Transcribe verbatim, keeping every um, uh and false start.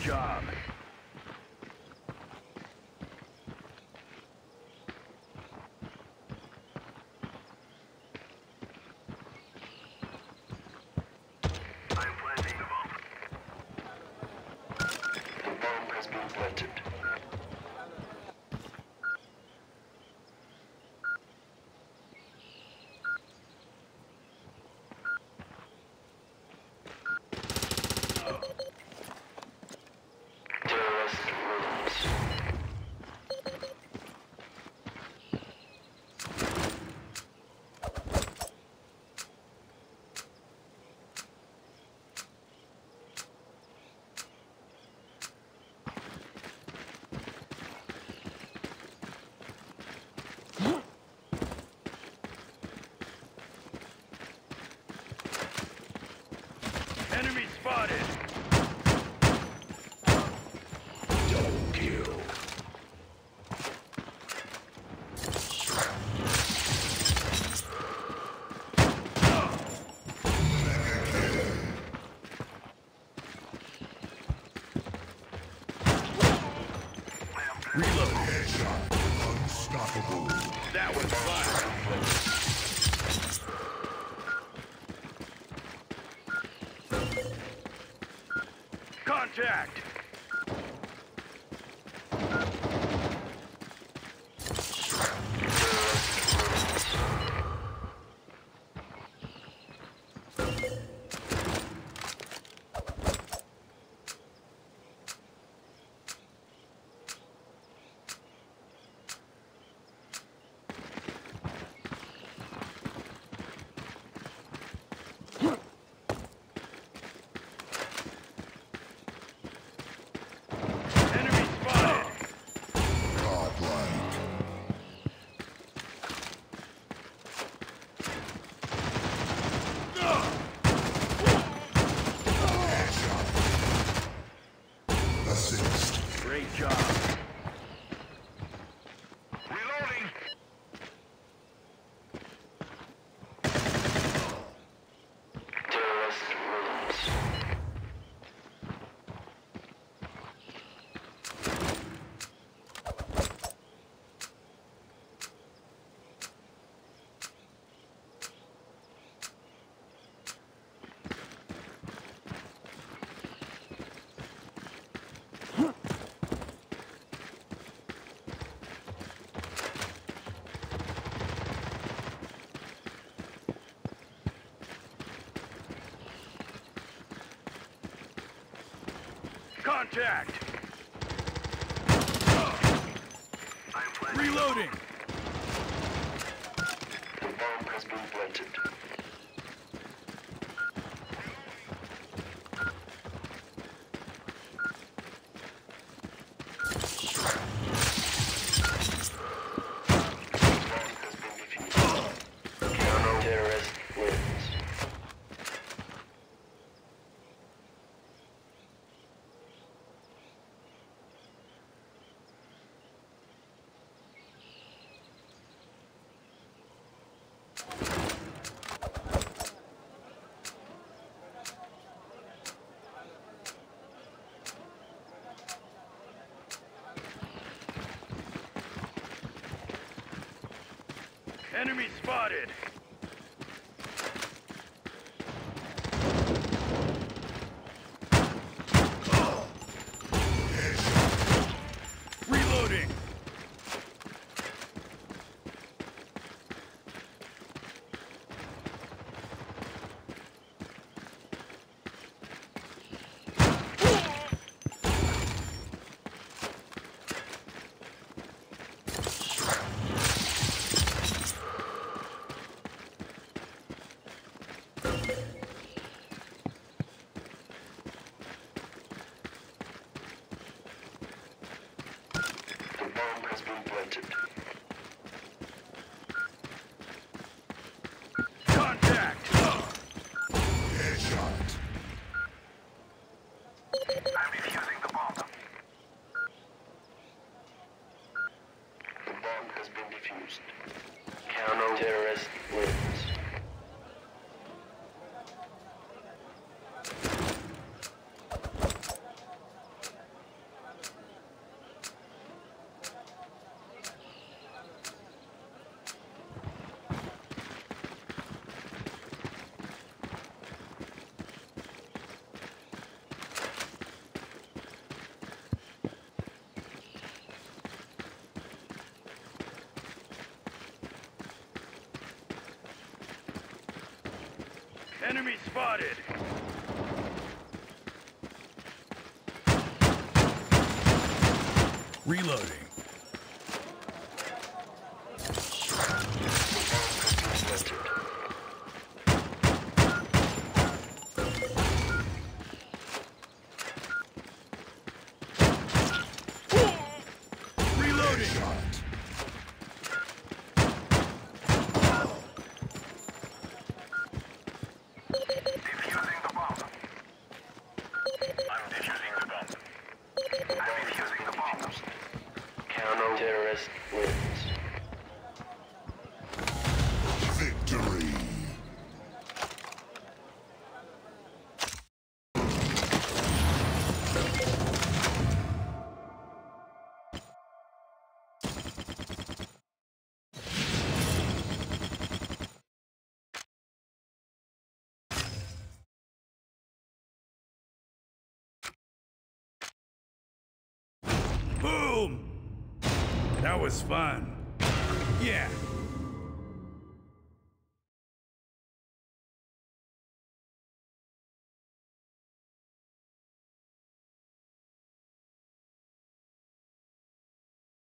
job. I'm planting the bomb. The bomb has been planted. Enemy spotted! Double kill. Reload. Headshot. Unstoppable. That was fun. Contact! Enemy spotted! Godlike. Headshot. Assist. Great job. Reloading. Terrorist rules. Contact! I'm planting. Reloading! The bomb has been planted. The bomb has been defused. Counter-terrorist wins. Enemy spotted! Reloading! The bomb has been planted. Contact! Headshot. I'm defusing the bomb. The bomb has been defused. Counter-terrorist wins. Enemy spotted. Reloading. Reloading. Shot. Defusing the bomb. I'm defusing the bomb. I'm defusing the bomb. Counter-terrorist wins. Victory. Boom! That was fun. Yeah,